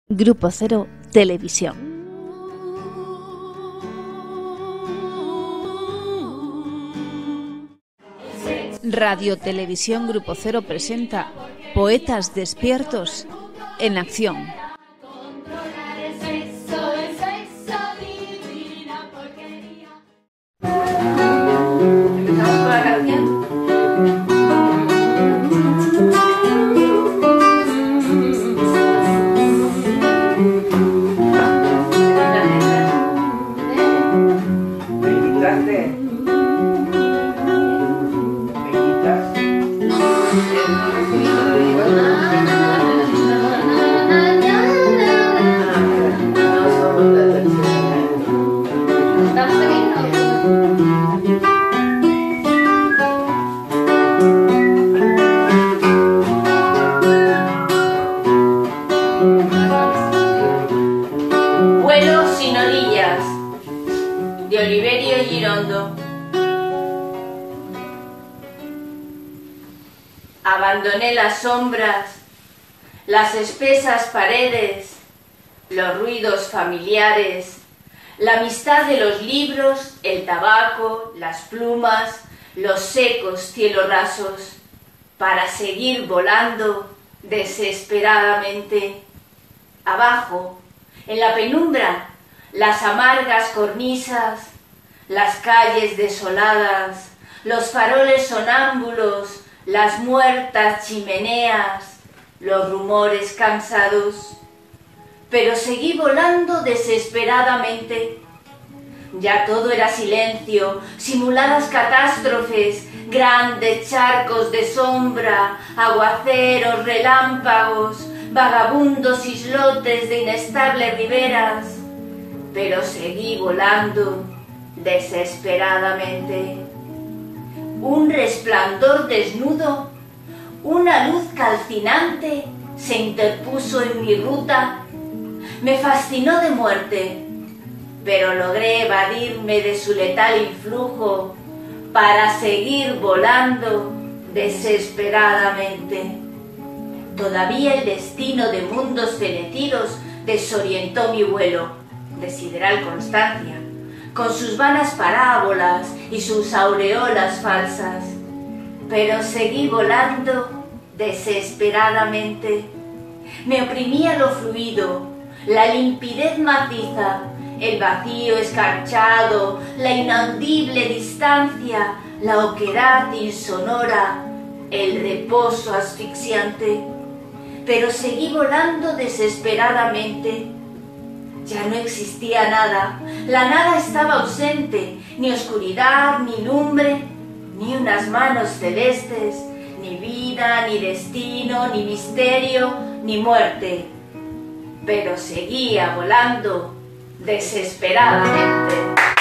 Grupo Cero Televisión. Radio Televisión Grupo Cero presenta Poetas Despiertos en Acción. Abandoné las sombras, las espesas paredes, los ruidos familiares, la amistad de los libros, el tabaco, las plumas, los secos cielos rasos, para seguir volando desesperadamente. Abajo, en la penumbra, las amargas cornisas, las calles desoladas, los faroles sonámbulos, las muertas chimeneas, los rumores cansados. Pero seguí volando desesperadamente. Ya todo era silencio, simuladas catástrofes, grandes charcos de sombra, aguaceros, relámpagos, vagabundos islotes de inestables riberas. Pero seguí volando desesperadamente. Un resplandor desnudo, una luz calcinante se interpuso en mi ruta. Me fascinó de muerte, pero logré evadirme de su letal influjo para seguir volando desesperadamente. Todavía el destino de mundos fenecidos desorientó mi vuelo de sideral constancia, con sus vanas parábolas y sus aureolas falsas, pero seguí volando desesperadamente. Me oprimía lo fluido, la limpidez maciza, el vacío escarchado, la inaudible distancia, la oquedad insonora, el reposo asfixiante, pero seguí volando desesperadamente. Ya no existía nada, la nada estaba ausente, ni oscuridad, ni lumbre, ni unas manos celestes, ni vida, ni destino, ni misterio, ni muerte. Pero seguía volando desesperadamente.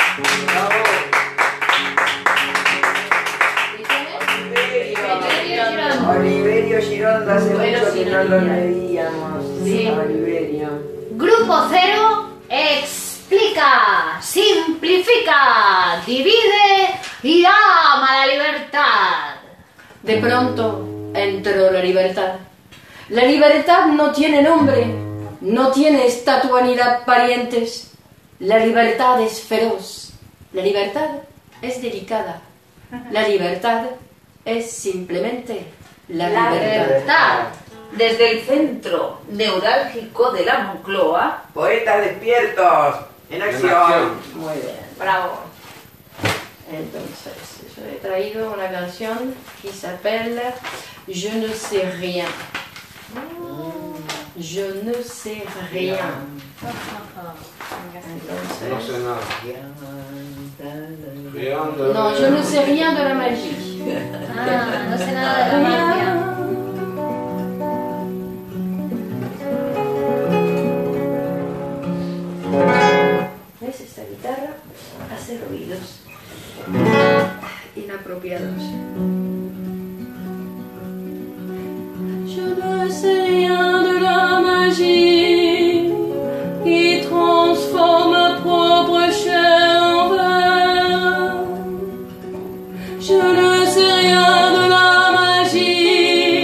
Oliverio Gironda, hace mucho que no lo leíamos. Sí. Oliverio. Grupo Cero explica, simplifica, divide y ama la libertad. De pronto entró la libertad. La libertad no tiene nombre, no tiene estatua ni da parientes. La libertad es feroz, la libertad es delicada. La libertad es simplemente la libertad. Desde el centro neurálgico de la Moncloa, Poetas Despiertos en Acción. Muy bien. bravo. Entonces, yo he traído una canción que se llama Je ne sais rien. Je ne sais rien. Entonces, No sé nada. no, je ne sais rien de la magie. Ah, no sé nada de la magia. ¿Ves? Esta guitarra hace ruidos inapropiados. Je ne sais rien de la magie qui transforme ma propre chair en verre. Je ne sais rien de la magie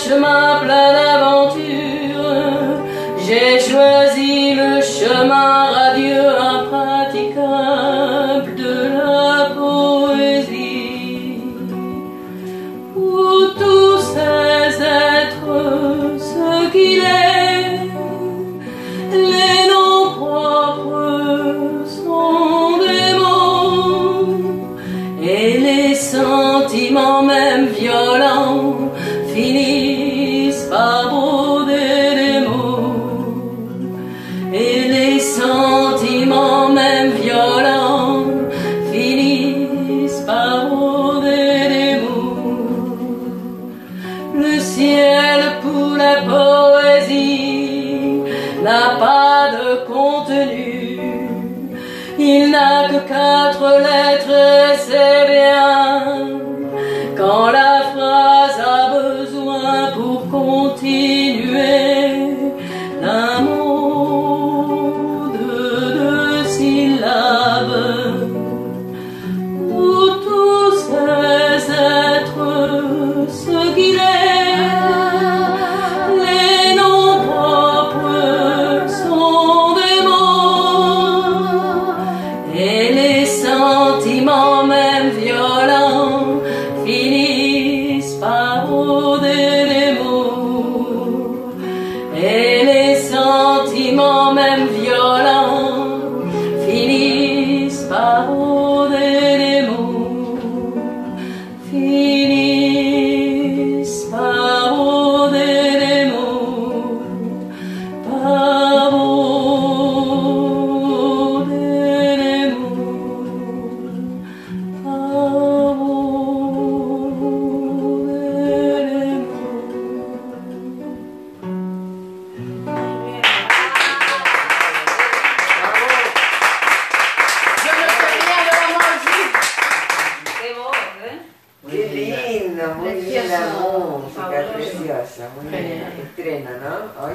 chemin plein d'aventures, j'ai choisi le chemin radieux, impraticable de la poésie, où tous ces êtres, ce qu'il est, les noms propres sont des mots, et les sentiments même violents finissent par broder des mots, et les sentiments même violents finissent par broder des mots. Le ciel pour la poésie n'a pas de contenu, il n'a que 4 lettres et c'est bien quand la phrase a besoin pour continuer d'un mot de 2 syllabes, où tous ces êtres, ce qu'il est, les noms propres sont des mots, et les sentiments même violents finissent par broder des mots, et les sentiments même violents finissent par broder des mots, finissent par broder des mots, par broder des mots, par broder des Qué lindo, muy bien la música, preciosa, muy bien. Estreno, ¿no? ¿Hoy?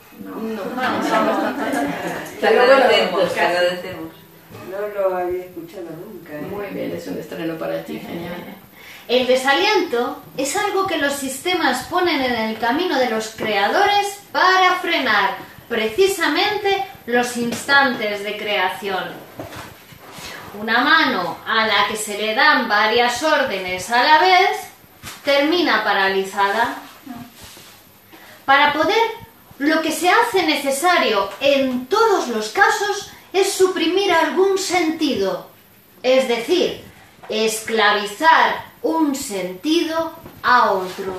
Te agradecemos, te agradecemos. No lo había escuchado nunca. Muy bien, es un estreno para ti, genial. El desaliento es algo que los sistemas ponen en el camino de los creadores para frenar precisamente los instantes de creación. Una mano a la que se le dan varias órdenes a la vez termina paralizada. Para poder, lo que se hace necesario en todos los casos es suprimir algún sentido, es decir, esclavizar un sentido a otro.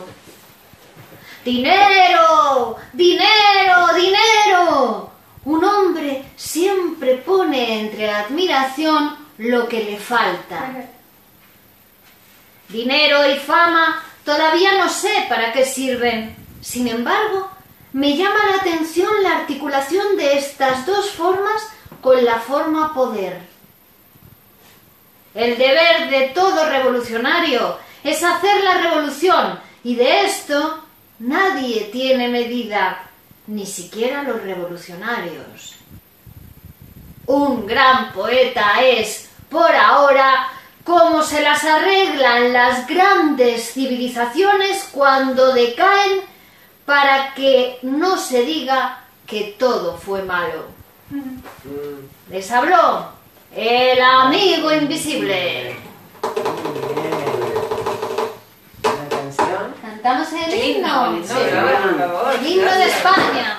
¡Dinero! ¡Dinero! ¡Dinero! Un hombre siempre pone entre admiración lo que le falta. Dinero y fama todavía no sé para qué sirven. Sin embargo, me llama la atención la articulación de estas dos formas con la forma poder. El deber de todo revolucionario es hacer la revolución, y de esto nadie tiene medida, ni siquiera los revolucionarios. Un gran poeta es, por ahora, como se las arreglan las grandes civilizaciones cuando decaen para que no se diga que todo fue malo. Les habló el amigo invisible. ¿Una canción? Cantamos el himno. Sí, por favor. El himno de España.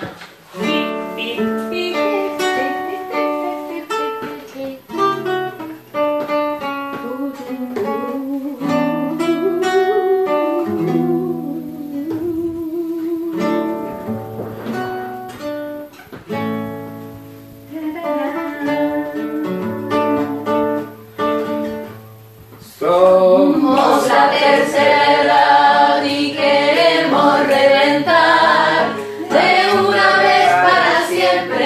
Somos la tercera edad y queremos reventar de una vez para siempre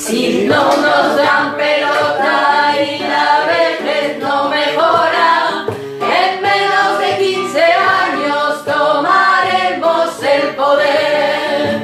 Si no nos dan pelota y la vejez no mejora, en menos de 15 años tomaremos el poder.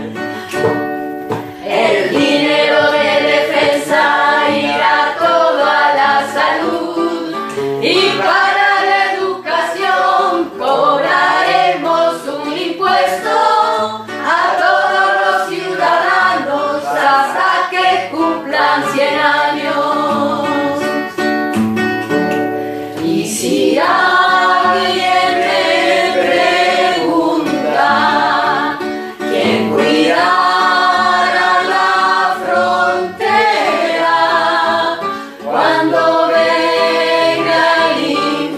El dinero de defensa irá todo a la salud y para la educación cobraremos un impuesto a todos los ciudadanos hasta que cumplan 100 años. Y si alguien me pregunta quién cuidará la frontera cuando venga el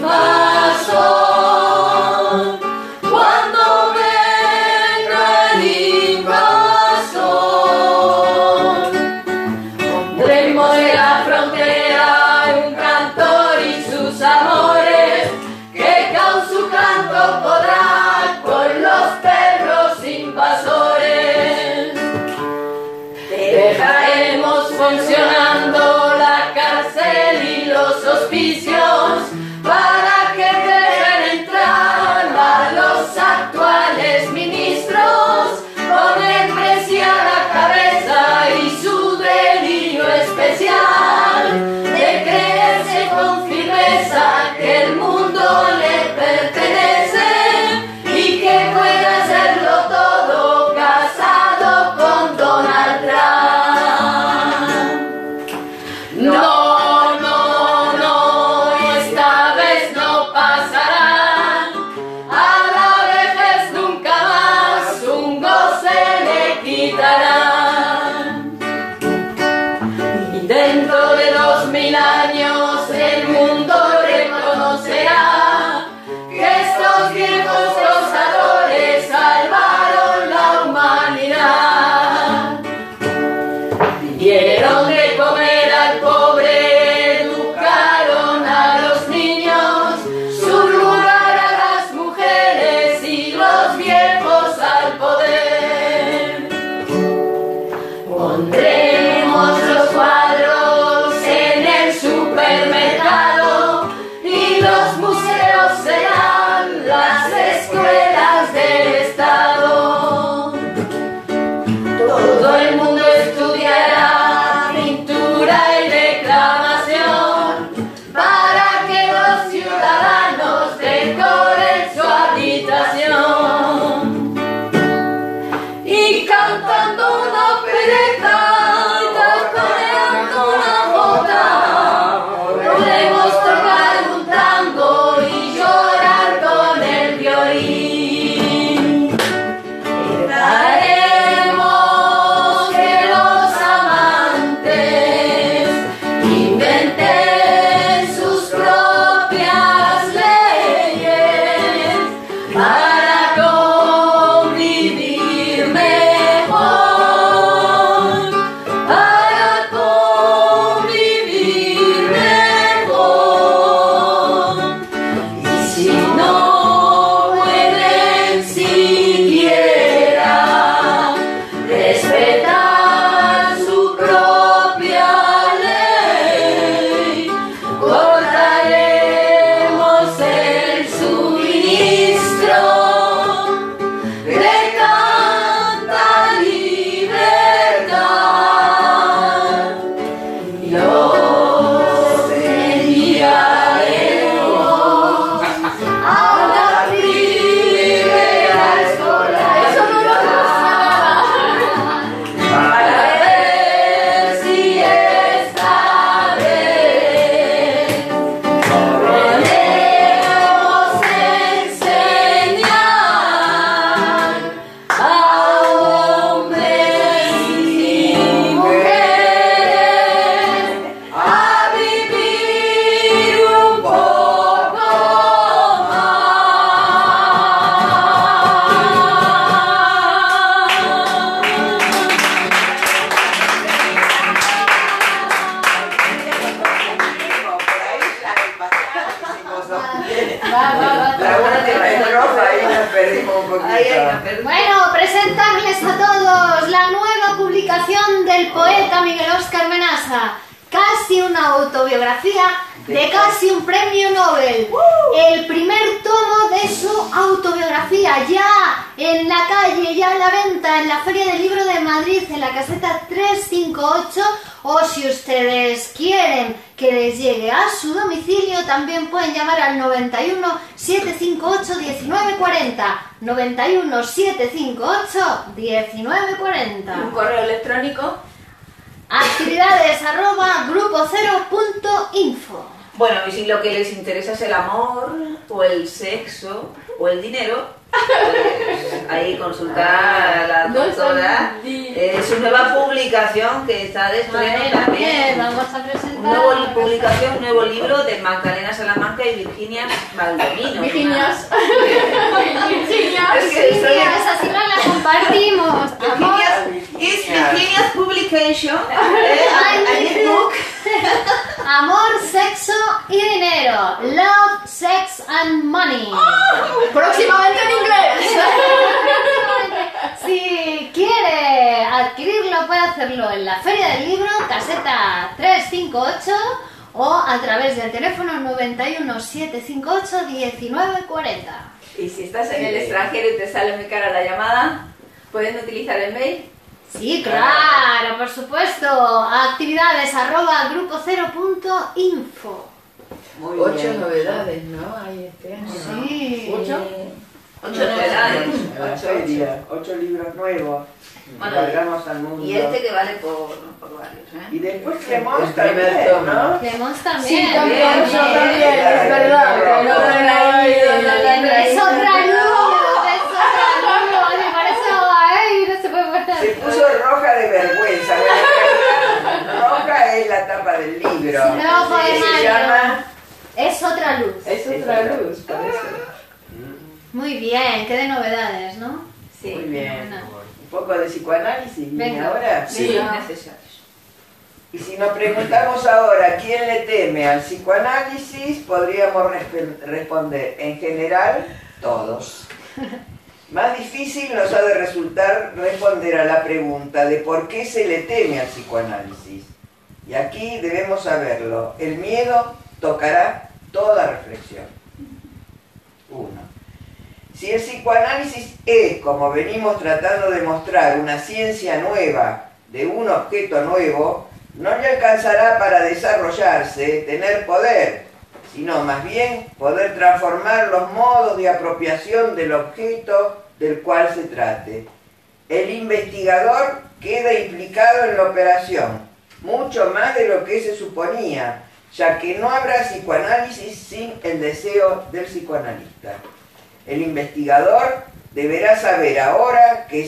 invasor, cuando venga el invasor, pondremos en la frontera un cantor y sus amores, que con su canto podrá con los perros invasores. Dejaremos funcionando la cárcel y los hospicios para que dejen entrar a los actuales ministros con el precio a la cabeza y su delirio especial de creerse con firmeza que el mundo le pertenece y que puede hacerlo todo casado con Donald Trump. No, no, no, esta vez no pasará. A la vejez nunca más un goce le quitarán. Y dentro de 2000 años el mundo reconocerá que estos viejos gozadores salvaron la humanidad. Dieron de comer al pobre, educaron a los niños, subjugar a las mujeres y los viejos al poder. Pondremos los cuadros en el supermercado y los museos serán las escuelas del Estado. Todo el mundo estudiará pintura y declamación para que los ciudadanos decoren su habitación. Y cantando una opereta y taconeando una jota, podemos tocar un tango y llorar con el violín. Dejaremos que los amantes inventen sus propias leyes para convivir mejor, para convivir mejor. Y si no pueden siquiera respetar su propia ley, cortaremos el suministro de tanta libertad. Los enviaremos a la primera escolar. Eso no lo para ver si esta vez podemos enseñar a hombres y mujeres a vivir un poco La última estrofa ahí nos perdimos un poquito. Bueno, presentarles a todos la nueva publicación del poeta Miguel Óscar casi una autobiografía de casi un premio Nobel. El primer tomo de su autobiografía, ya en la calle, ya a la venta, en la Feria del Libro de Madrid, en la caseta 358, o si ustedes quieren que les llegue a su domicilio, también pueden llamar al 91 758 1940. 91 758 1940. Un correo electrónico. actividades@grupocero.info. Bueno, y si lo que les interesa es el amor, o el sexo, o el dinero, pues ahí consultar a la doctora. Es su nueva publicación que está de estreno también. Vamos a presentar. Nueva publicación, un nuevo libro de Magdalena Salamanca y Virginia Valdomino. Virginias. Es que Virginias, así no la compartimos. Amor, Virginia's publication, a book. amor, sexo y dinero. Love, sex and money. Próximamente en inglés. Si quiere adquirirlo, puede hacerlo en la Feria del Libro, caseta 358, o a través del teléfono 91 758 1940. Y si estás en el extranjero y te sale muy cara la llamada, pueden utilizar el mail. Sí, claro, por supuesto. actividades@grupocero.info. Muy 8 bien. novedades, ¿no? Hay este año. Sí. 8. 8 novedades. En la feria, 8 libros nuevos. Bueno, Largamos al mundo. Y este que vale por varios, ¿eh? Y después Clemons El primer también, tomo. ¿no? Clemons también. Sí, también, Bien, eso bien. también, es verdad. Que no traen ahí. Es otra luz, es otra luz. Y por eso, ay, no se puede Se poner. puso roja de vergüenza. Bueno, en realidad, roja es la tapa del libro. Rojo de Que se mayo. llama... Es otra luz. Es otra luz, parece. Muy bien, qué de novedades, ¿no? Sí. Muy bien. Fenomenal. Un poco de psicoanálisis viene Venga. ahora. Sí, necesarios. Y si nos preguntamos ahora quién le teme al psicoanálisis, podríamos responder en general todos. Más difícil nos ha de resultar responder a la pregunta de por qué se le teme al psicoanálisis. Y aquí debemos saberlo. El miedo tocará toda reflexión. 1. Si el psicoanálisis es, como venimos tratando de mostrar, una ciencia nueva de un objeto nuevo, no le alcanzará para desarrollarse, tener poder, sino más bien poder transformar los modos de apropiación del objeto del cual se trate. El investigador queda implicado en la operación, mucho más de lo que se suponía, ya que no habrá psicoanálisis sin el deseo del psicoanalista. El investigador deberá saber ahora que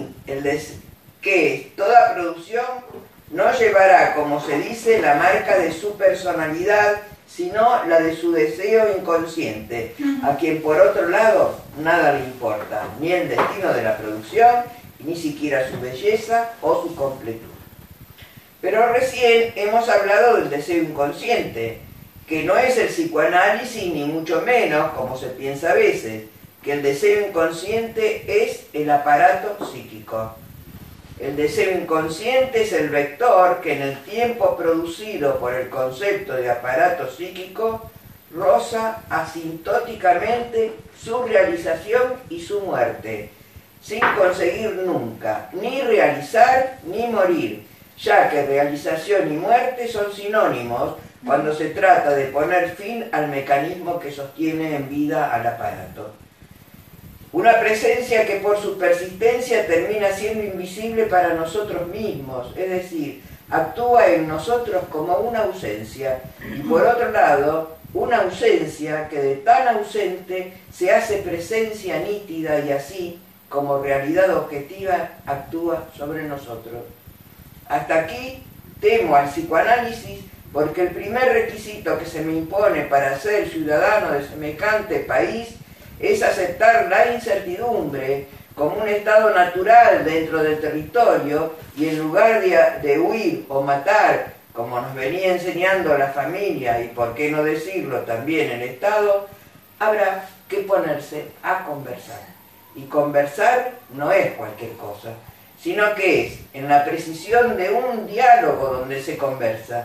que toda producción no llevará, como se dice, la marca de su personalidad, sino la de su deseo inconsciente, a quien por otro lado nada le importa, ni el destino de la producción, ni siquiera su belleza o su completud. Pero recién hemos hablado del deseo inconsciente, que no es el psicoanálisis ni mucho menos, como se piensa a veces, que el deseo inconsciente es el aparato psíquico. El deseo inconsciente es el vector que en el tiempo producido por el concepto de aparato psíquico roza asintóticamente su realización y su muerte, sin conseguir nunca ni realizar ni morir, ya que realización y muerte son sinónimos cuando se trata de poner fin al mecanismo que sostiene en vida al aparato. Una presencia que por su persistencia termina siendo invisible para nosotros mismos, es decir, actúa en nosotros como una ausencia, y por otro lado, una ausencia que de tan ausente se hace presencia nítida y así, como realidad objetiva, actúa sobre nosotros. Hasta aquí temo al psicoanálisis porque el primer requisito que se me impone para ser ciudadano de semejante país es aceptar la incertidumbre como un estado natural dentro del territorio y en lugar de huir o matar, como nos venía enseñando la familia y por qué no decirlo también el Estado, habrá que ponerse a conversar. Y conversar no es cualquier cosa, sino que es en la precisión de un diálogo donde se conversa,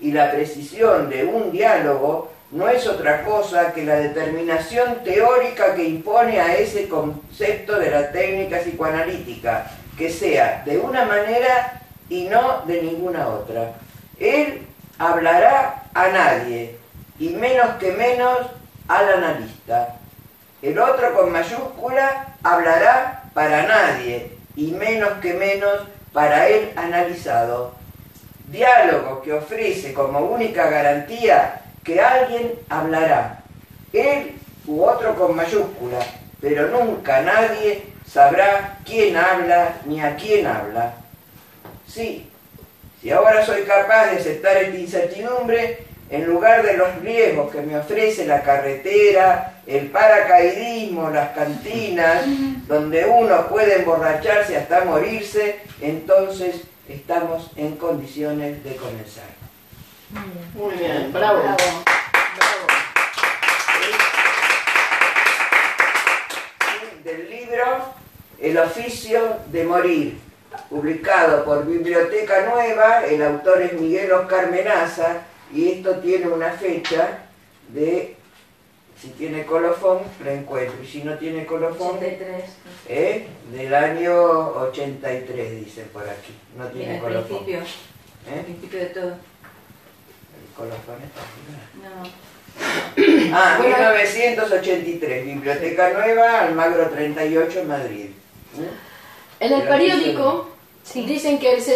y la precisión de un diálogo no es otra cosa que la determinación teórica que impone a ese concepto de la técnica psicoanalítica, que sea de una manera y no de ninguna otra. Él hablará a nadie, y menos que menos al analista. El otro con mayúscula hablará para nadie, y menos que menos para el analizado. Diálogo que ofrece como única garantía que alguien hablará, él u otro con mayúscula, pero nunca nadie sabrá quién habla ni a quién habla. Sí, si ahora soy capaz de aceptar esta incertidumbre, en lugar de los riesgos que me ofrece la carretera, el paracaidismo, las cantinas, donde uno puede emborracharse hasta morirse, entonces estamos en condiciones de comenzar. Muy bien, bravo. Bravo. Del libro El oficio de morir, publicado por Biblioteca Nueva, el autor es Miguel Oscar Menaza, y esto tiene una fecha de, si tiene colofón, lo encuentro, y si no tiene colofón, 83. del año 83, dicen por aquí, no tiene Mira, colofón. el principio de todo. El colofón está aquí. No. Ah, Bueno, 1983, Biblioteca Nueva, Almagro 38, Madrid. En el El periódico dicen que el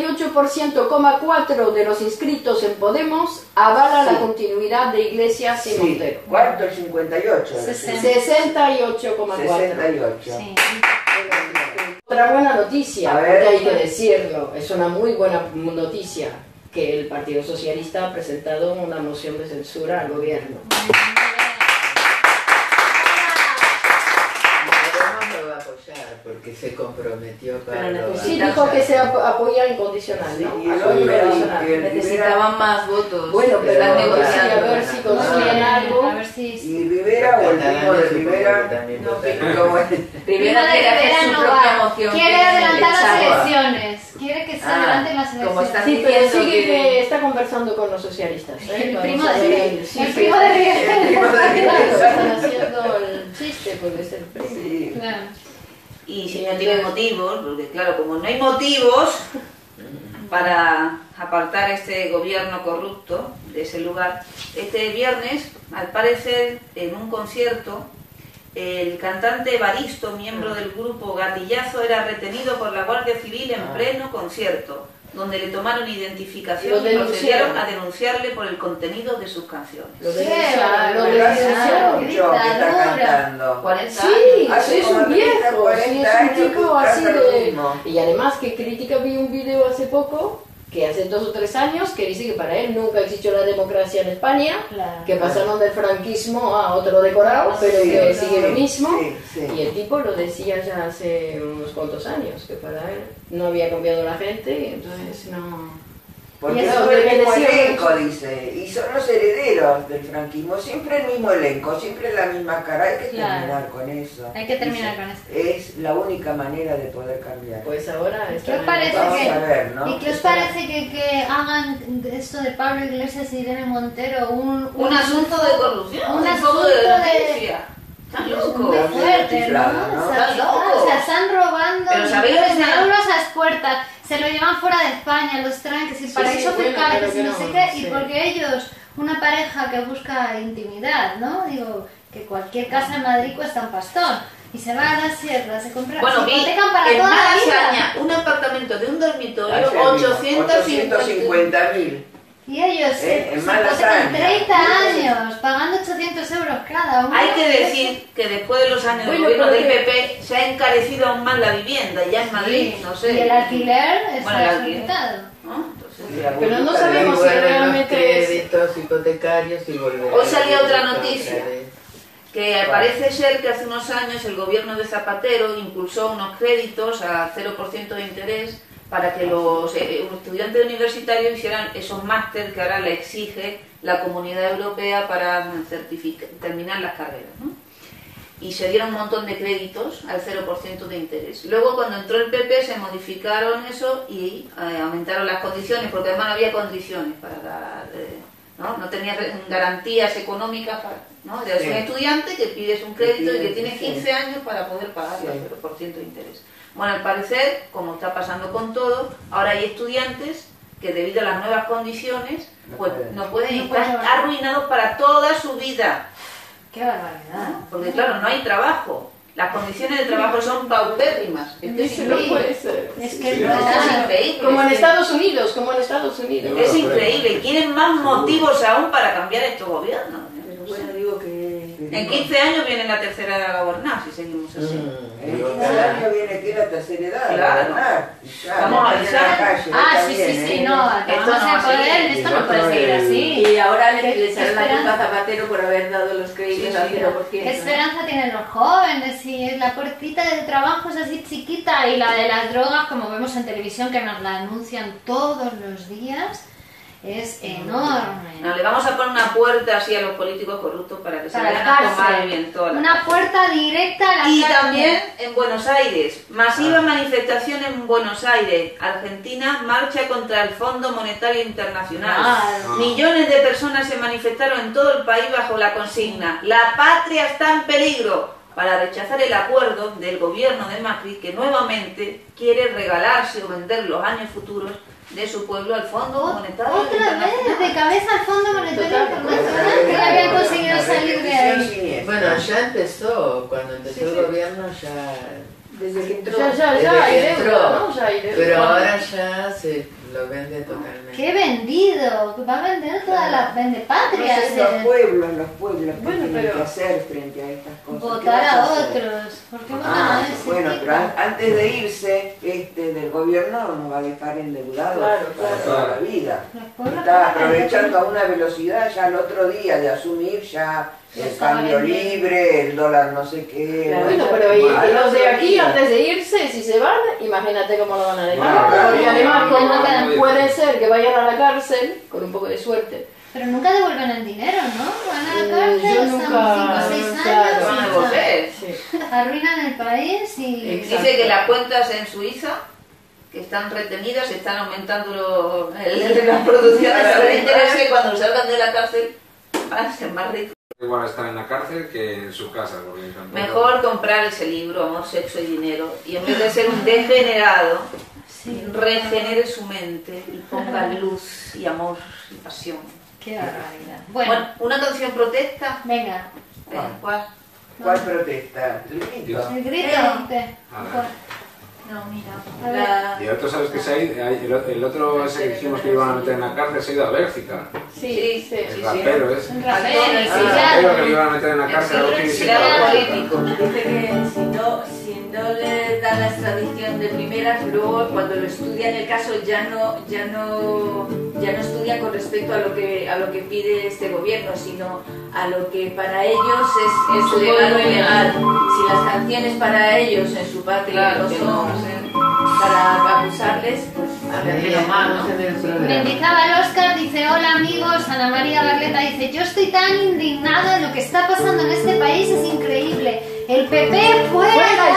68,4% de los inscritos en Podemos avala la continuidad de Iglesias y Montero. ¿Cuánto? El 58. 68,4%. 68. Sí. Otra buena noticia, A porque ver. hay que decirlo, es una muy buena noticia que el Partido Socialista ha presentado una moción de censura al gobierno. Podemos lo va a apoyar porque se comprometió para Pero Sí, dijo que se apoya incondicional, Sí, ¿no? y el Apoyo otro, incondicional. y el Necesitaban más votos. Bueno, pero Están sí, negociando. a ver si consiguen algo. A ver si... ¿Y Rivera o el primo de Rivera? también No, votaron. ¿cómo es? Primero quiere hacer su no propia va. moción. Quiere que es adelantar las echar. elecciones. Quiere que se Ah, adelanten las como elecciones. está Sí, pero diciendo sigue que- que está conversando con los socialistas. El Con primo los de socialistas. Sí, el primo de El primo de Claro, Rivera. están haciendo el chiste porque es el primo. Sí. Claro. Y si no tiene motivos, porque claro, como no hay motivos para apartar este gobierno corrupto de ese lugar, este viernes, al parecer, en un concierto, el cantante Evaristo, miembro del grupo Gatillazo, era retenido por la Guardia Civil en pleno concierto, donde le tomaron identificación Lo y procedieron denunciaron. a denunciarle por el contenido de sus canciones. Lo denunciaron, lo Pero hace denunciaron. mucho que está cantando. 40 Sí, años. Hace es como un 30, viejo, sí, 40 es un años que tipo así canta lo de... mismo. Y además que crítica, vi un video hace poco, que hace 2 o 3 años, que dice que para él nunca existió la democracia en España, Claro. que pasaron del franquismo a otro decorado, pero Sí, que sí, sigue lo mismo. sí, sí. Y el tipo lo decía ya hace unos cuantos años, que para él no había cambiado la gente, y entonces no... Porque Y eso son el debe mismo decir elenco, mucho. dice, y son los herederos del franquismo, siempre el mismo elenco, siempre la misma cara, hay que Claro. terminar con eso. Hay que terminar Dice, con esto. Es la única manera de poder cambiar. Pues ahora ¿Qué está os parece Vamos que- a ver, ¿no? ¿Y qué os parece que hagan de esto de Pablo Iglesias y Irene Montero Un asunto de corrupción, un un asunto poco de de... noticia. Están Muy locos. fuerte, ¿no? chiflada, ¿no? O sea, Están locos. o sea, están robando Pero ¿sabéis millones de una- euros a las puertas, se lo llevan fuera de España, los traen, que si Sí, paraíso sí, bueno, fiscal, pero que si que no no, sé qué, sí. y porque ellos, una pareja que busca intimidad, ¿no? Digo, que cualquier casa en Madrid cuesta un pastón. Y se va a la sierra, se compra, Bueno, se vi hipotecan para en toda la vida. Malasaña un apartamento de un dormitorio, Hace 850.000. Y ellos se En hipotecan Malasaña. 30 años, pagando 800 euros cada uno. Hay que decir que después de los años de Bueno, gobierno pero del que- PP se ha encarecido aún más la vivienda, ya en Madrid, no sé. Y el alquiler Bueno, está el alquiler. limitado. ¿no? Entonces, Pero no Y sabemos si vuelven realmente los es... créditos hipotecarios y volverán Hoy salía a otra créditos noticia. otra vez. que parece ser que hace unos años el gobierno de Zapatero impulsó unos créditos a 0% de interés para que los estudiantes universitarios hicieran esos máster que ahora le exige la Comunidad Europea para terminar las carreras, ¿no? y se dieron un montón de créditos al 0% de interés. Luego, cuando entró el PP, se modificaron eso y aumentaron las condiciones, porque además no había condiciones para dar, no tenía garantías económicas, ¿no? Eres un estudiante que pides un crédito y que tienes 15 años para poder pagar el 0% de interés. Bueno, al parecer, como está pasando con todo, ahora hay estudiantes que debido a las nuevas condiciones pues no pueden estar arruinados para toda su vida. ¡Qué barbaridad! Porque claro, no hay trabajo. Las condiciones de trabajo son paupérrimas. No puede ser. Es que Esto es increíble. Como en Estados Unidos, como en Estados Unidos. Es increíble. Quieren más motivos aún para cambiar estos gobiernos. Pero bueno, digo que... En 15 años viene la tercera edad a gobernar, si seguimos así. En 15 años viene aquí la tercera edad. Claro. A gobernar. Vamos a en avisar. la calle, sí, no, Esto vamos no a va poder, así. esto no puede seguir así. Y ahora le ¿Qué echarán la culpa a esperanza? Zapatero por haber dado los créditos al 0%. ¿Qué esperanza tienen los jóvenes? Si la puertita del trabajo es así chiquita y la de las drogas, como vemos en televisión, que nos la anuncian todos los días, es enorme. No, le vamos a poner una puerta así a los políticos corruptos para que se Para la vayan a tomar cárcel. bien toda la Una puerta directa a la Y cárcel. también en Buenos Aires, masiva manifestación en Buenos Aires. Argentina marcha contra el Fondo Monetario Internacional. Claro. Millones de personas se manifestaron en todo el país bajo la consigna: la patria está en peligro, para rechazar el acuerdo del gobierno de Macri, que nuevamente quiere regalarse o vender los años futuros de su pueblo al Fondo Monetario Otra Internacional. vez, de cabeza al Fondo Monetario Internacional, que ya habían conseguido salir de ahí. Bueno, ya empezó, cuando empezó el gobierno ya... Desde que entró. Ya Desde hay que deuda, entró. ¿no? Ya hay deuda. Pero ahora ya se lo vende totalmente. ¡Qué vendido! Va a vender toda la vendepatria. Entonces los pueblos, ¿qué Bueno, tienen pero- que hacer frente a estas cosas? ¿Qué Votar vas a hacer? otros. ¿Por qué votan Ah, a ese bueno, tipo? pero antes de irse del gobierno nos va a dejar endeudados Claro, para claro. toda la vida. Los pueblos Está pagan. aprovechando a una velocidad ya el otro día de asumir ya Ya el estaba cambio vendiendo. libre, el dólar no sé qué. Claro. Bueno, pero y Al los de otro aquí, día. antes de irse, si se van, imagínate cómo lo van a dejar. Bueno, Porque claro. además, como Claro. puede ser que vayan a la cárcel, con un poco de suerte. Pero nunca devuelven el dinero, ¿no? Van a la cárcel, yo están nunca- 5 o 6 claro, años Van a y devolver. Sí. arruinan el país y... Exacto. Dice que las cuentas en Suiza, que están retenidas, están aumentando la producción de interés, y cuando salgan de la cárcel van a ser más ricos. Igual estar en la cárcel que en su casa, porque tampoco... Mejor comprar ese libro, Amor, Sexo y Dinero, y en vez de ser un degenerado, regenere su mente y ponga luz y amor y pasión. Qué barbaridad. Bueno, Bueno, una canción protesta. venga. ¿Cuál? ¿Cuál protesta? ¿El grito? ¿El grito? ¿Qué? A ver. No, mira. A ver. La... Y el otro, ¿sabes qué se ha ido? El otro ese que dijimos que iban a meter en la cárcel se ha ido a Bélgica. Sí, sí, El sí. rapero ese. Un rapero, Ah, sí, El ya. rapero que le iban a meter en la cárcel a ver quién se Exiliado iba. político. Dice que si no le dan la extradición de primeras, luego cuando lo estudian el caso ya no estudia con respecto a lo que pide este gobierno, sino a lo que para ellos es legal o ilegal. Si las canciones para ellos en su patria Claro, no que son no, para acusarles, pues A ver, menos mal, ¿no? en el programa. Mendizábal Oscar dice, hola amigos, Ana María Barleta dice, yo estoy tan indignada de lo que está pasando en este país, es increíble. El PP fuera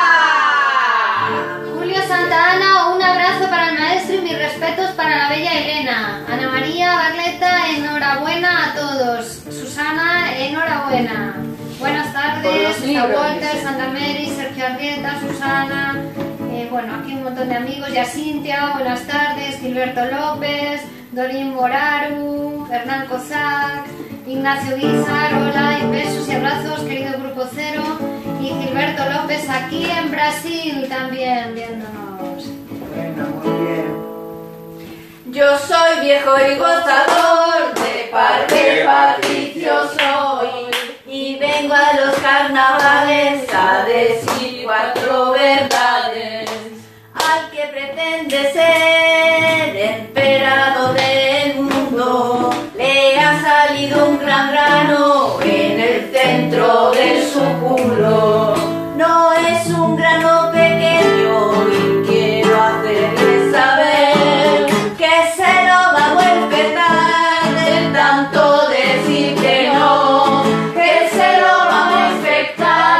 ya. Julio Santa Ana, un abrazo para el maestro y mis respetos para la bella Elena. Ana María Barleta, enhorabuena a todos. Susana, enhorabuena. Buenas Por tardes, los libros, Walter, dice. Santa Mary, Sergio Arrieta, Susana. Bueno, aquí un montón de amigos, Yacintia, buenas tardes, Gilberto López, Dorín Moraru, Hernán Cozac, Ignacio Guizar, hola, y besos y abrazos, querido Grupo Cero, y Gilberto López aquí en Brasil también, viéndonos. Bueno, muy bien. yo soy viejo y gozador, de parte patricio soy, y vengo a los carnavales a decir 4 verdades. Al que pretende ser emperador del mundo, le ha salido un gran grano en el centro de su culo. No es un grano pequeño y quiero hacerle saber que se lo va a infectar de tanto decir que no, que se lo va a infectar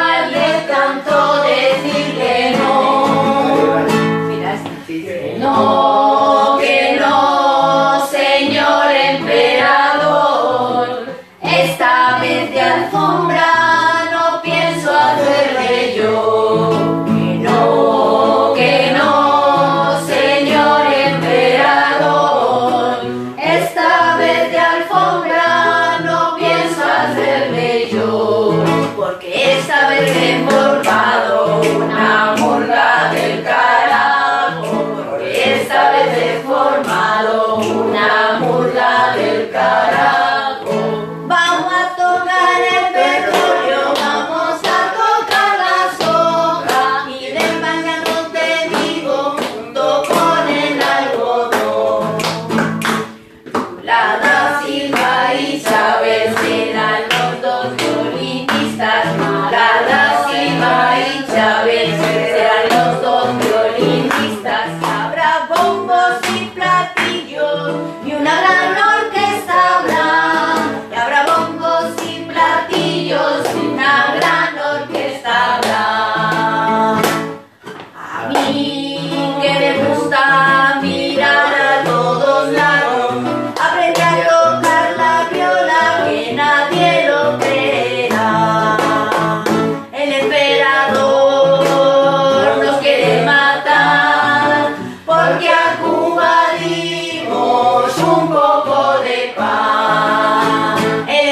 y una gran orquesta habrá, y habrá bombos y platillos, y una gran orquesta habrá. A mí que me gusta mirar a todos lados, aprendí a tocar la viola que nadie lo creerá. El emperador nos quiere matar porque a Cuba dimos un poco de pan. El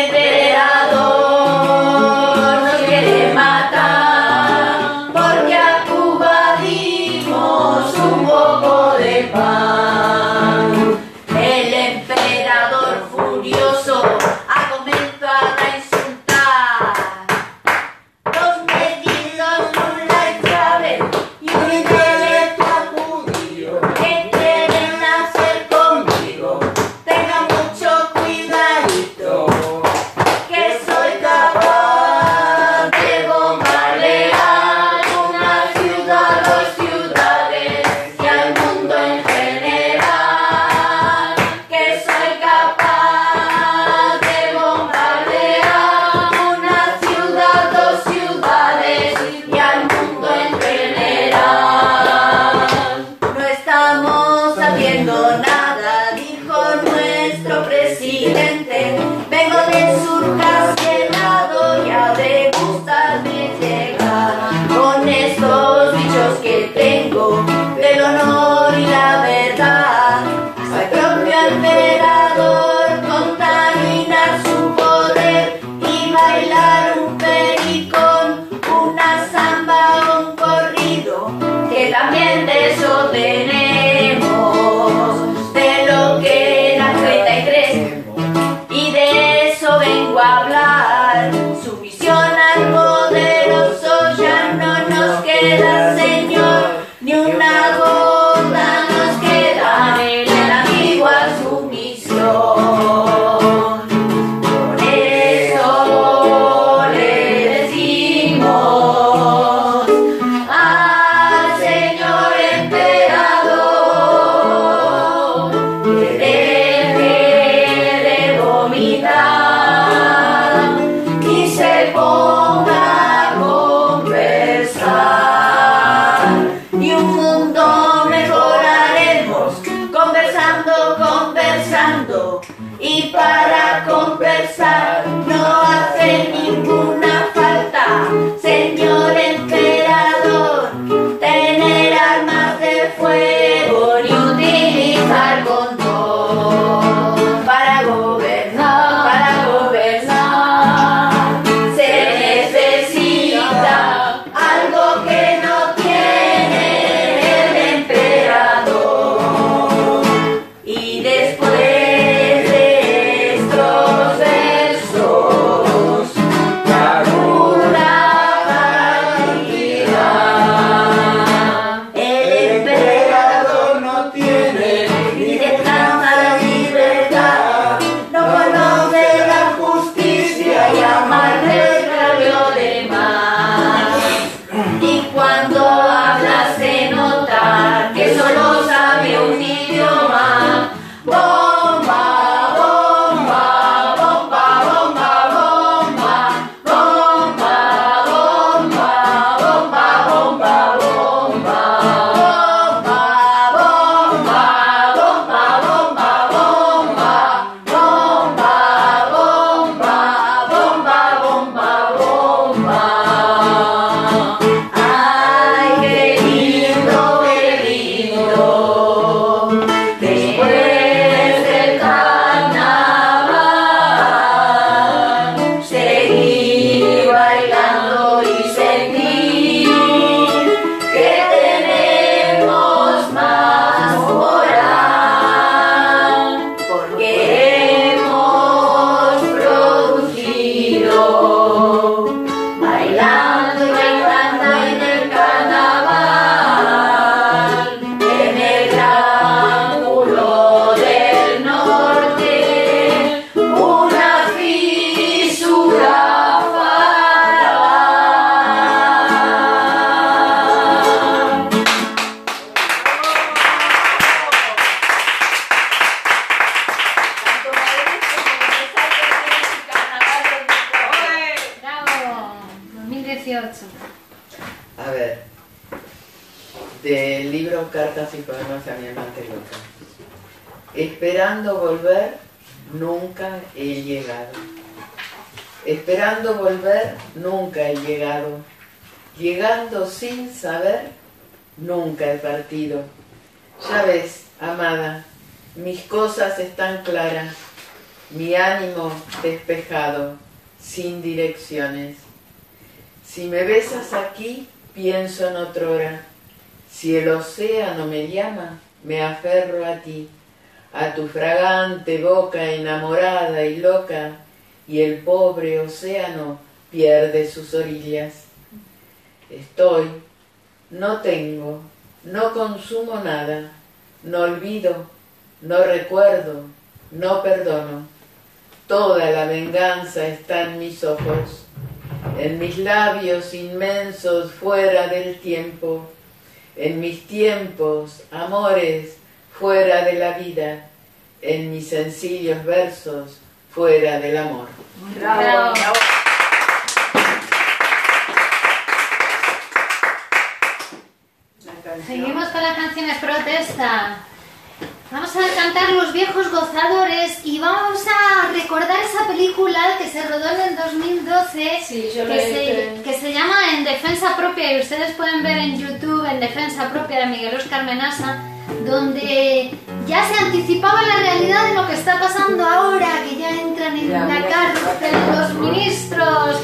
emperador nos quiere matar porque a Cuba dimos un poco de pan. El emperador furioso ha comenzado a insultar los medidos, Lula y Chávez y un intelectual judío que quieren hacer conmigo. Tenga mucho cuidadito, que soy capaz de bombardear una ciudad, dos ciudades y al mundo en general. Que soy capaz de bombardear una ciudad, dos ciudades y al mundo en general. No estamos haciendo nada, dijo nuestro presidente. Vengo del sur casquelado, ya de gustarme llegar con estos bichos que tengo del honor y la verdad. Hasta el propio emperador contaminar su poder y bailar un pericón, una samba o un corrido, que también de eso tenemos, de lo que era 33, y de eso vengo a hablar. Sumisión al poderoso, ya no nos queda, señor, ni una gota nos queda de la antigua sumisión. Por eso le decimos al señor emperador que deje de vomitar y se ponga a conversar. Y un mundo mejoraremos conversando, conversando. Y para conversar no hace ninguna falta, señor emperador, tener armas de fuego ni utilizar condón. Para gobernar, se necesita algo que no tiene el emperador. Y después de estos versos, la dura partida. El emperador no tiene ni de tanta libertad, no conoce la justicia y amarga lo demás. Y cuando habla se nota que solo sabe un idioma. Bomba, bomba, bomba, bomba, bomba, bomba, bomba, bomba, bomba, bomba, bomba, bomba, bomba, bomba, bomba, bomba, bomba. Ay, qué lindo, qué lindo. Después del carnaval, seguir bailando y sentir que tenemos más moral, porque hemos producido bailando y bailando en el carnaval, en el gran culo A ver, del libro Cartas y Poemas a mi amante loca. Esperando volver, nunca he llegado. Esperando volver, nunca he llegado. Llegando sin saber, nunca he partido. Ya ves, amada, mis cosas están claras, mi ánimo despejado, sin direcciones. Si me besas aquí, pienso en otrora. Si el océano me llama, me aferro a ti, a tu fragante boca enamorada y loca, y el pobre océano pierde sus orillas. Estoy, no tengo, no consumo nada, no olvido, no recuerdo, no perdono. Toda la venganza está en mis ojos, en mis labios inmensos fuera del tiempo, en mis tiempos, amores, fuera de la vida, en mis sencillos versos, fuera del amor. ¡Bravo! Bravo. Seguimos con las canciones protesta. Vamos a cantar Los viejos gozadores y vamos a recordar esa película que se rodó en el 2012 Sí, yo que se llama En defensa propia, y ustedes pueden ver en YouTube En defensa propia de Miguel Óscar Menasa, donde ya se anticipaba la realidad de lo que está pasando ahora, que ya entran en la cárcel los ministros.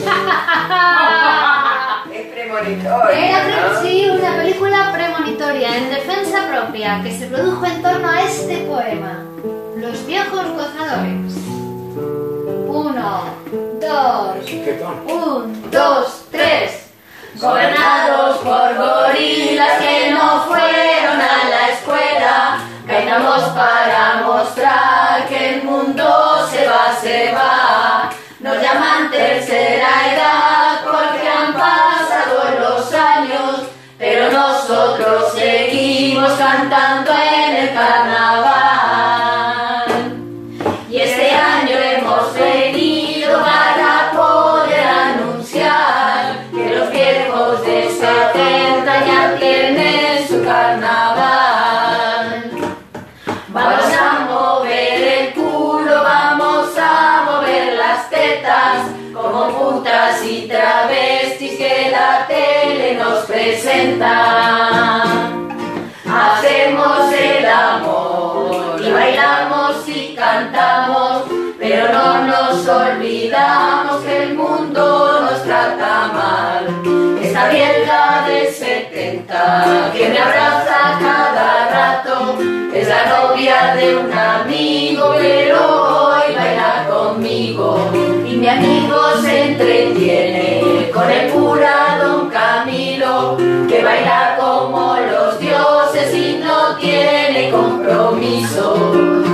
Es premonitoria, ¿no? Sí, una película premonitoria, En defensa propia, que se produjo en torno a este poema, Los viejos gozadores. 1, 2, 1, 2, 3. Gobernados por gorilas que no fueron a la escuela, caminamos para mostrar que el mundo se va. Nos llaman tercera edad porque han pasado los años, pero nosotros seguimos cantando en el carnaval. Y este año hemos venido para poder anunciar que los viejos de 70 ya tienen su carnaval. Vamos a mover el culo, vamos a mover las tetas, como putas y travestis que la tele nos presenta. Hacemos el amor y bailamos y cantamos, pero no nos olvidamos que el mundo nos trata mal. Esta vieja de 70 que me abraza cada rato es la novia de un amigo, pero hoy baila conmigo. Y mi amigo se entretiene con el cura Don Camilo, que baila como los dioses y no tiene compromisos.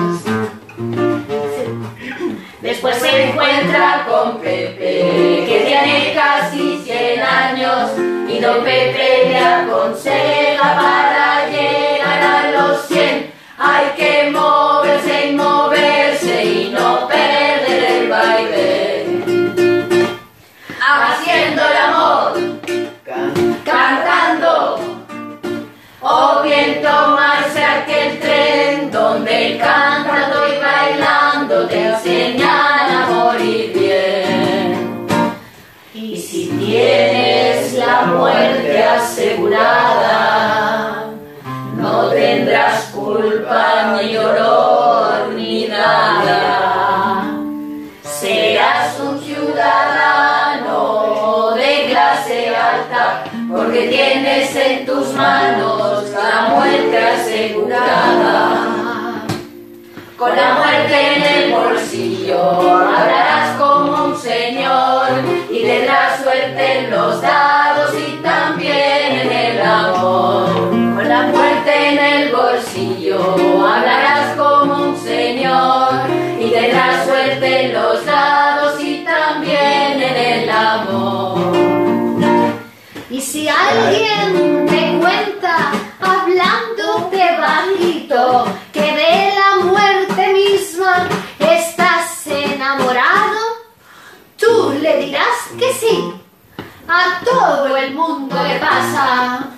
Después se encuentra con Pepe, que tiene casi 100 años, y Don Pepe le aconseja para llegar a los 100 hay que moverse y moverse y no perder el baile. Haciendo el amor, cantando, o bien tomarse aquel tren donde cantando y bailando te enseñan a morir bien. Y si tienes la muerte asegurada, no tendrás culpa ni dolor ni nada. Serás un ciudadano de clase alta porque tienes en tus manos la muerte asegurada. Con la muerte en el bolsillo hablarás como un señor y tendrás suerte en los dados y también en el amor. Con la muerte en el bolsillo hablarás como un señor y tendrás suerte en los dados y también en el amor. Y si alguien te cuenta, hablándote bajito, que de la muerte misma estás enamorado, tú le dirás que sí a todo pasa?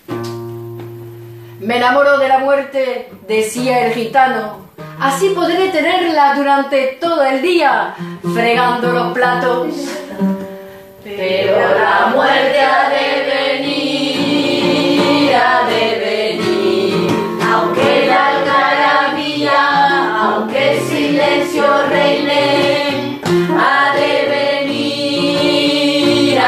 Me enamoro de la muerte, decía el gitano. Así podré tenerla durante todo el día, fregando los platos. Pero la muerte ha de venir, aunque la algarabía, aunque el silencio reine, ha de venir,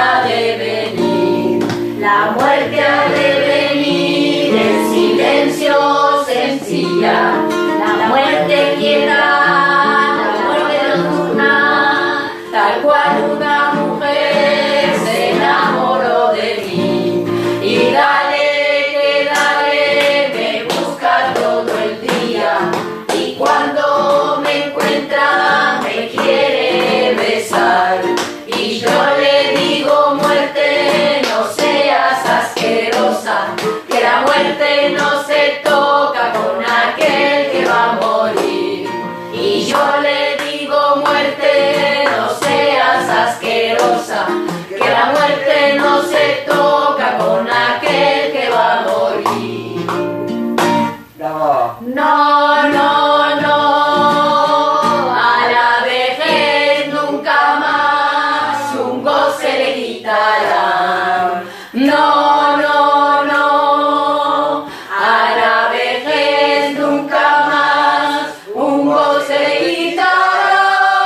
la muerte ha de venir, el silencio sencilla, la muerte quieta, la muerte nocturna, tal cual una mujer se enamoró de mí. Y dale, que dale, me busca todo el día, y cuando me encuentra me quiere besar, y yo le digo: muerte, no seas asquerosa, que la muerte no se toca con aquel que va a morir. Y yo le digo: muerte, no seas asquerosa, que la muerte no se toca con aquel que va a morir. Bravo. No, no, no, a la vejez nunca más un goce le quitará. No, no, no, a la vejez nunca más un goce le quitará.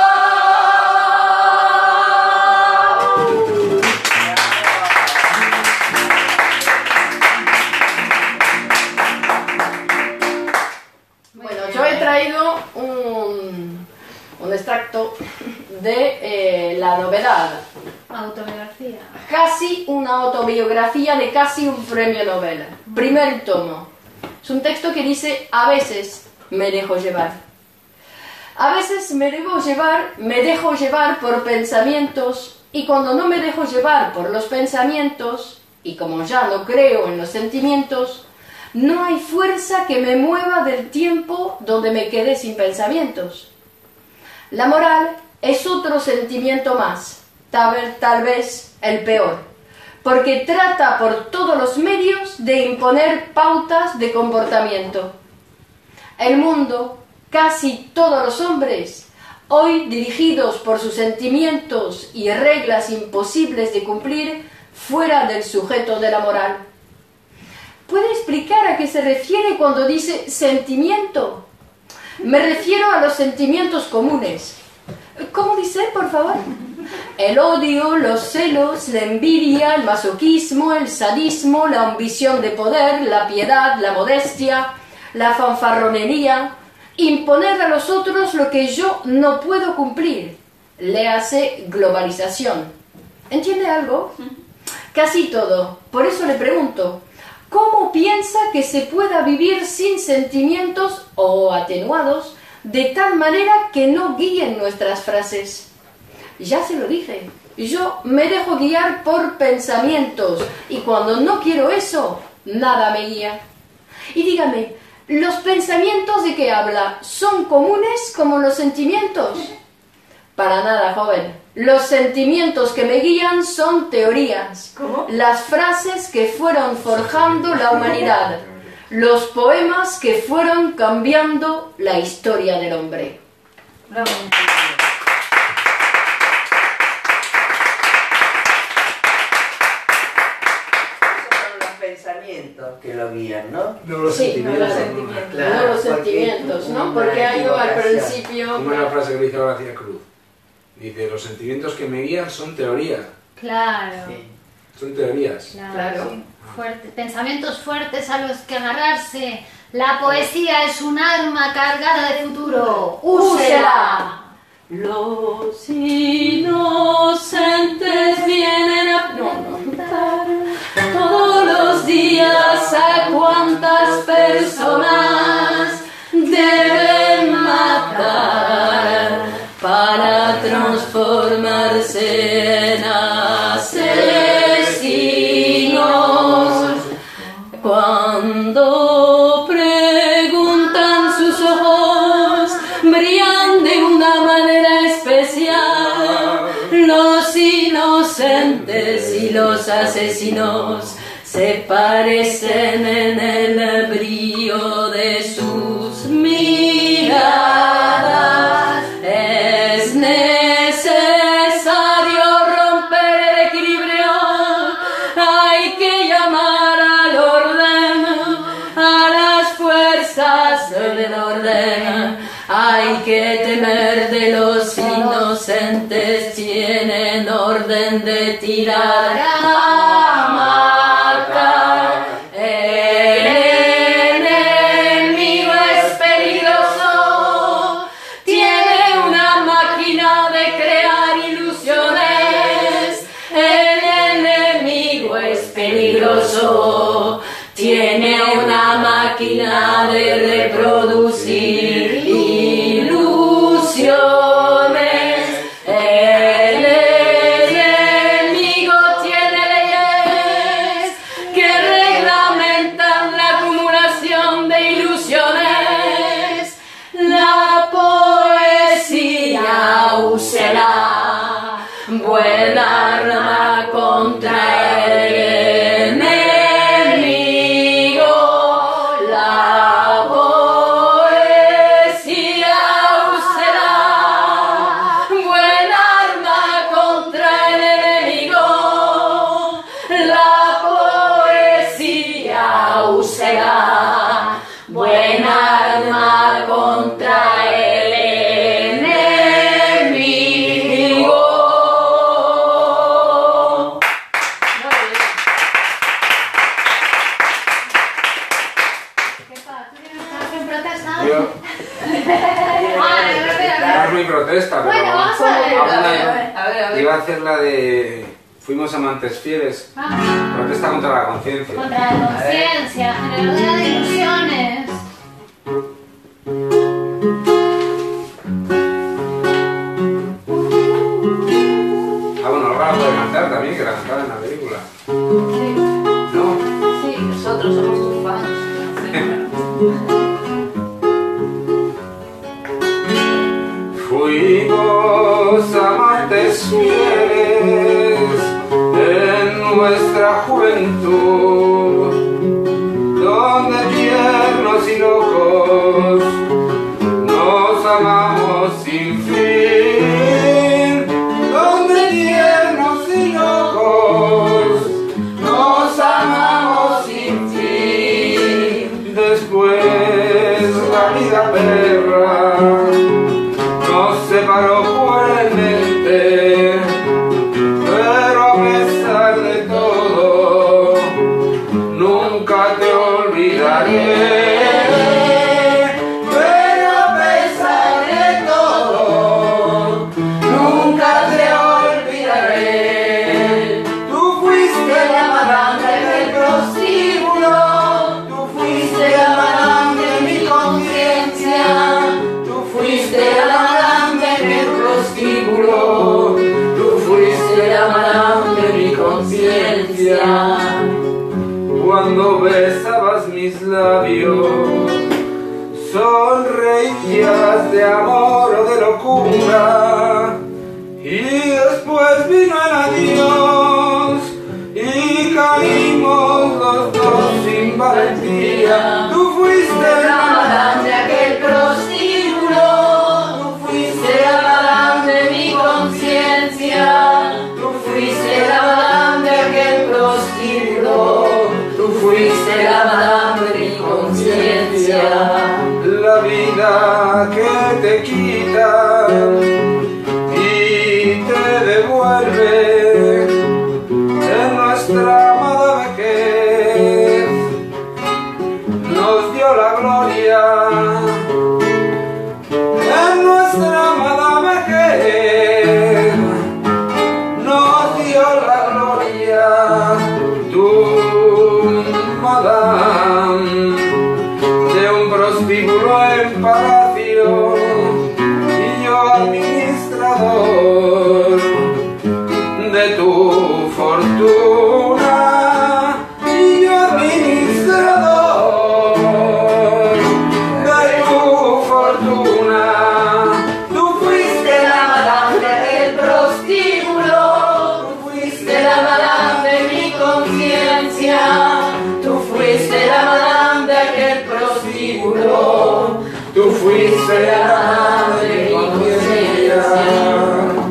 Bueno, yo he traído un extracto de La novedad, Autobiografía. casi una autobiografía de casi un premio Nobel, primer tomo. Es un texto que dice: a veces me dejo llevar. A veces me dejo llevar por pensamientos, y cuando no me dejo llevar por los pensamientos, y como ya no creo en los sentimientos, no hay fuerza que me mueva del tiempo donde me quedé sin pensamientos. La moral es otro sentimiento más, tal vez el peor, porque trata por todos los medios de imponer pautas de comportamiento. El mundo, casi todos los hombres, hoy dirigidos por sus sentimientos y reglas imposibles de cumplir fuera del sujeto de la moral. ¿Puede explicar a qué se refiere cuando dice sentimiento? Me refiero a los sentimientos comunes. ¿Cómo dice, por favor? El odio, los celos, la envidia, el masoquismo, el sadismo, la ambición de poder, la piedad, la modestia, la fanfarronería, imponer a los otros lo que yo no puedo cumplir. Léase globalización. ¿Entiende algo? Casi todo. Por eso le pregunto, ¿cómo piensa que se pueda vivir sin sentimientos o atenuados de tal manera que no guíen nuestras frases? Ya se lo dije, yo me dejo guiar por pensamientos y cuando no quiero eso, nada me guía. Y dígame, ¿los pensamientos de qué habla son comunes como los sentimientos? Para nada, joven. Los sentimientos que me guían son teorías. ¿Cómo? Las frases que fueron forjando la humanidad. Los poemas que fueron cambiando la historia del hombre. Bravo. Pensamientos que lo guían, ¿no? No los Sí, sentimientos. no los sentimientos. Claro, no los porque sentimientos, ¿no? una Porque hay al equivocación. principio... Como una frase que dice García Cruz. Dice, los sentimientos que me guían son teorías. Claro. Sí. Son teorías. Claro. Sí. Pensamientos fuertes a los que agarrarse. La poesía es un arma cargada de futuro. ¡Úsela! Los inocentes vienen a preguntar todos los días a cuántas personas deben matar para transformarse en asesinos. Cuando preguntan sus ojos, brillan de una manera especial. Los inocentes y los asesinos se parecen en el brillo de sus miradas. Es necesario romper el equilibrio, hay que llamar al orden, a las fuerzas del orden. Hay que temer de los inocentes, tienen orden de tirar a matar. El enemigo es peligroso, tiene una máquina de crear ilusiones. El enemigo es peligroso, tiene una máquina de reproducir ilusiones. El enemigo tiene leyes que reglamentan la acumulación de ilusiones. La poesía úsela, buena arma contra el enemigo. La poesía úsela, buena arma contra el enemigo. La poesía úsela, buena arma contra el enemigo. Yo, no es mi protesta, pero Bueno, vamos a ver. iba a hacer la de fuimos amantes fieles. Protesta contra la conciencia. Contra la conciencia, en el orden de ilusiones. Ah, bueno, ahora la puede cantar también, que la cantaba en la película. ¿No? Sí. Nosotros somos tus fans. Fuimos amantes fieles en nuestra juventud, donde tiernos y locos nos amamos sin fin, donde tiernos y locos nos amamos sin fin. Después la vida perra nos separó cruelmente, pero a pesar de todo, nunca te olvidaré. Pero a pesar de todo, nunca te olvidaré. Tú fuiste la madame del prostíbulo, tú fuiste la madame de mi conciencia, tú fuiste la madame del prostíbulo, tú fuiste la madame de mi conciencia. Cuando besabas mis labios, sonreías de amor o de locura, y después vino el adiós y caímos los dos sin valentía. Tú fuiste la madame de aquel prostíbulo, tú fuiste la madame de mi conciencia, tú fuiste la madame de aquel prostíbulo, tú fuiste la madame de mi conciencia. La vida que te quita y te devuelve en nuestra amada vejez, nos dio la gloria en nuestra amada vejez, nos dio la gloria tu madame de un prostíbulo en palacio, y yo al ministro madre conciencia.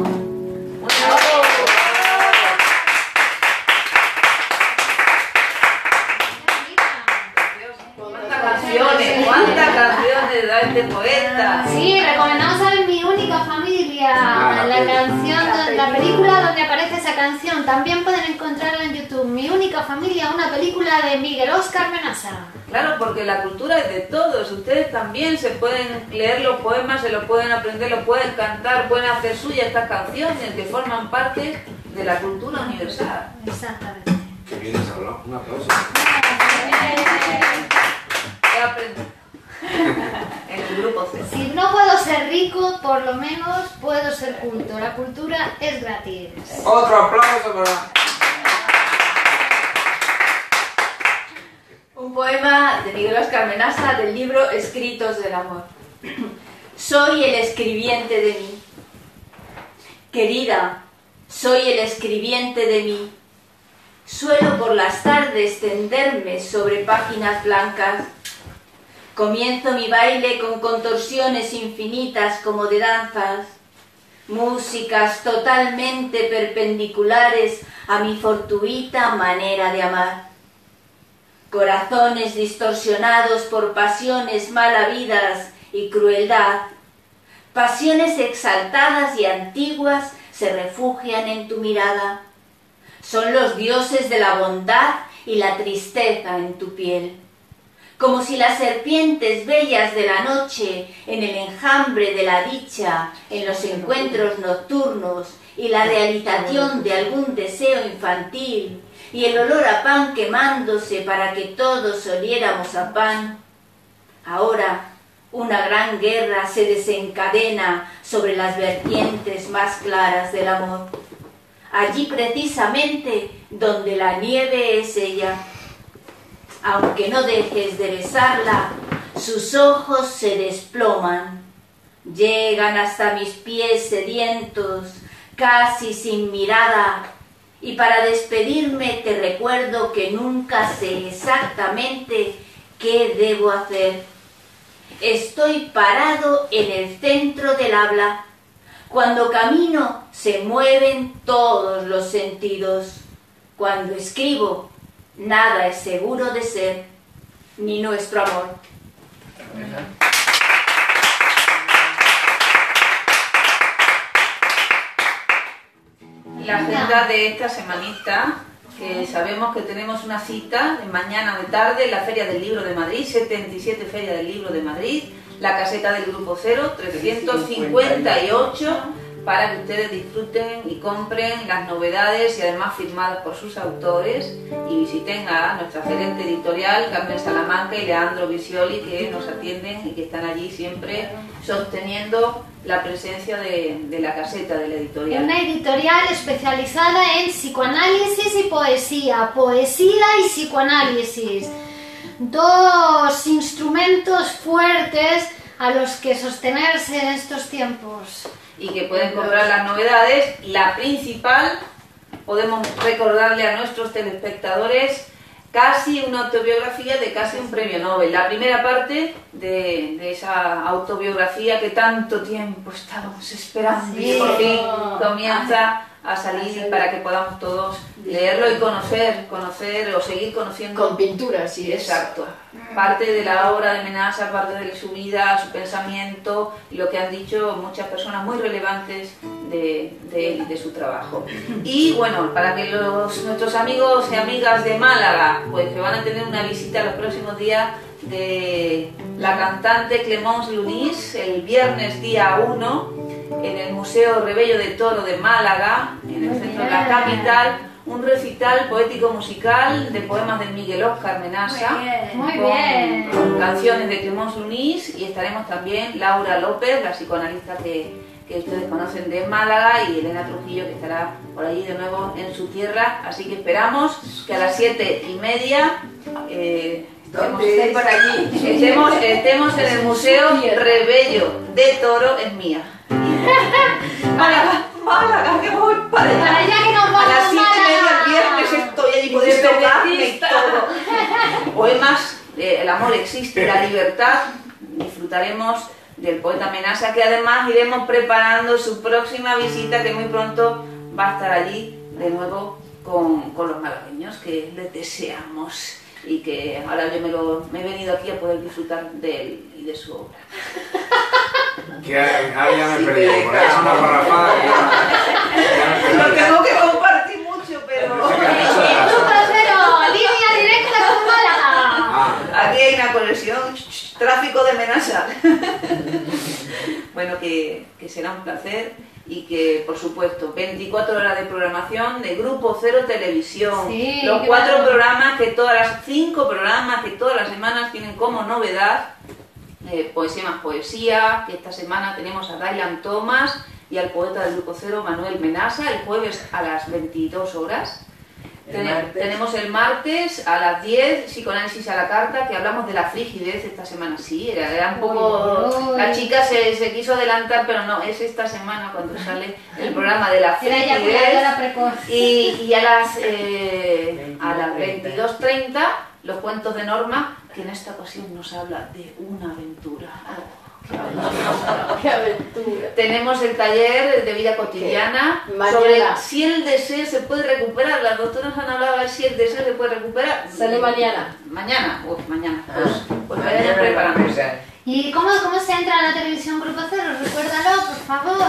¿Cuántas canciones da este poeta? Sí, recomendamos a Mi Única Familia, la canción, la película donde aparece esa canción. También pueden encontrarla en YouTube. Mi Única Familia, una película de Miguel Óscar Menasa. Claro, porque la cultura es de todos. Ustedes también se pueden leer los poemas, se los pueden aprender, los pueden cantar, pueden hacer suyas estas canciones que forman parte de la cultura universal. Exactamente. Qué bien has hablado. Un aplauso. En el grupo C. Si no puedo ser rico, por lo menos puedo ser culto. La cultura es gratis. Otro aplauso para... Un poema de Miguel Óscar Menasa del libro Escritos del Amor. Soy el escribiente de mí. Querida, soy el escribiente de mí. Suelo por las tardes tenderme sobre páginas blancas. Comienzo mi baile con contorsiones infinitas como de danzas, músicas totalmente perpendiculares a mi fortuita manera de amar. Corazones distorsionados por pasiones mal habidas y crueldad, pasiones exaltadas y antiguas se refugian en tu mirada. Son los dioses de la bondad y la tristeza en tu piel. Como si las serpientes bellas de la noche, en el enjambre de la dicha, en los encuentros nocturnos y la realización de algún deseo infantil, y el olor a pan quemándose para que todos oliéramos a pan. Ahora una gran guerra se desencadena sobre las vertientes más claras del amor. Allí precisamente donde la nieve es ella. Aunque no dejes de besarla, sus ojos se desploman, llegan hasta mis pies sedientos, casi sin mirada, y para despedirme te recuerdo que nunca sé exactamente qué debo hacer. Estoy parado en el centro del habla. Cuando camino se mueven todos los sentidos. Cuando escribo, nada es seguro de ser, ni nuestro amor. La agenda de esta semanita, que sabemos que tenemos una cita de mañana o de tarde en la Feria del Libro de Madrid, 77 Feria del Libro de Madrid, la caseta del Grupo Cero, 358, para que ustedes disfruten y compren las novedades y además firmadas por sus autores, y visiten a nuestra gerente editorial Carmen Salamanca y Leandro Visioli, que nos atienden y que están allí siempre sosteniendo la presencia de la caseta de la editorial. Una editorial especializada en psicoanálisis y poesía, poesía y psicoanálisis, dos instrumentos fuertes a los que sostenerse en estos tiempos. Y que pueden comprar las novedades. La principal, podemos recordarle a nuestros telespectadores, casi una autobiografía de casi un premio Nobel. La primera parte de esa autobiografía que tanto tiempo estábamos esperando, y por fin comienza a salir para que podamos todos leerlo y conocer o seguir conociendo. Con pinturas, sí. Exacto. Parte de la obra de Menasa, parte de su vida, su pensamiento y lo que han dicho muchas personas muy relevantes de él y de su trabajo. Y bueno, para que nuestros amigos y amigas de Málaga, pues que van a tener una visita los próximos días de la cantante Clemence Lunis, el viernes día 1, en el Museo Rebello de Toro de Málaga, en el centro de la capital, un recital poético-musical de poemas de Miguel Óscar Menasa, con canciones de Clemence Lunis, y estaremos también Laura López, la psicoanalista que ustedes conocen de Málaga, y Elena Trujillo, que estará por allí de nuevo en su tierra. Así que esperamos que a las 7:30 estemos en el Museo Rebello de Toro, es mía. Málaga, que voy para allá. Que nos vamos a las 7:30 el viernes estoy allí, podéis tocarme y todo. Poemas, el amor existe, la libertad. Disfrutaremos del poeta Menasa, que además iremos preparando su próxima visita, que muy pronto va a estar allí de nuevo con los malagueños, que les deseamos, y que ahora yo me he venido aquí a poder disfrutar de él y de su obra. Que ahora ya me he perdido, porque es una parrafada que ya Lo tengo que compartir mucho, pero... ¡Línea directa con Málaga! Aquí hay una conexión, tráfico de Menasa. Bueno, que será un placer y que, por supuesto, 24 horas de programación de Grupo Cero Televisión. Sí, los 4 programas que todas las 5 programas que todas las semanas tienen como novedad Poesía más Poesía, que esta semana tenemos a Dylan Thomas y al poeta del Grupo Cero, Manuel Menasa, el jueves a las 22 horas. Tenemos el martes a las 10, Psicoanálisis a la carta, que hablamos de la frigidez esta semana. Sí, era un poco... La chica se quiso adelantar, pero no, es esta semana cuando sale el programa de la frigidez. Y a las 22:30, los cuentos de Norma, que en esta ocasión nos habla de una aventura. ¡Qué aventura! Tenemos el taller de vida cotidiana sobre si el deseo se puede recuperar. Las doctoras han hablado de si el deseo se puede recuperar. Sale mañana. Mañana. Mañana. Pues vayan preparando. ¿Y cómo se entra a la televisión Grupo Cero? Recuérdalo, por favor.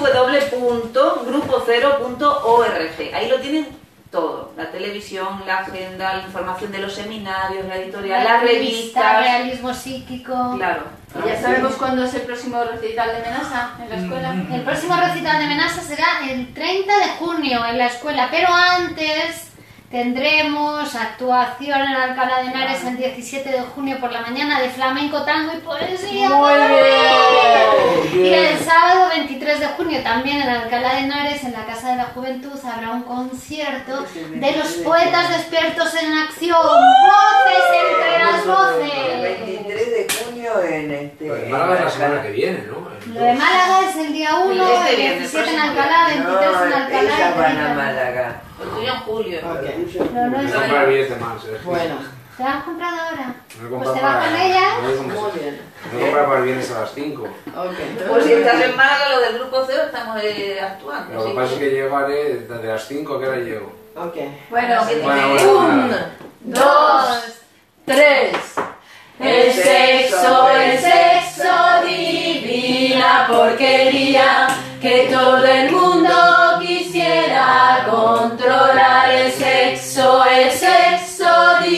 www.grupocero.org. Ahí lo tienen todo, la televisión, la agenda, la información de los seminarios, la editorial, las revistas, realismo psíquico. Claro. ¿Y ya sabemos cuándo es el próximo recital de Menasa en la escuela? El próximo recital de Menasa será el 30 de junio en la escuela, pero antes tendremos actuación en Alcalá de Henares el 17 de junio por la mañana de flamenco, tango y poesía. ¡Muy bien! Y el sábado 23 de junio también en Alcalá de Henares, en la Casa de la Juventud, habrá un concierto de los poetas despiertos en acción. ¡Voces entre las voces! El 23 de junio en Málaga es la semana que viene, ¿no? Lo de Málaga es el día 1, el 17 en Alcalá, 23 en Alcalá. Ellas van a Málaga. El tuyo en julio. No Me comprar el billete más. Bueno. ¿Te lo han comprado ahora? Me he Pues comprado te vas para... con ella. Muy bien. Me he comprado para el viernes a las 5. Ok. Pues si estás en Málaga, lo del Grupo Cero, estamos actuando. Lo que pasa es que llegaré desde las 5, ¿a qué hora llego? Ok. Bueno, Bueno. 1, 2, 3. El sexo divina porquería que todo el mundo quisiera controlar. El sexo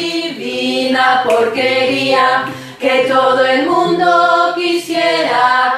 divina porquería que todo el mundo quisiera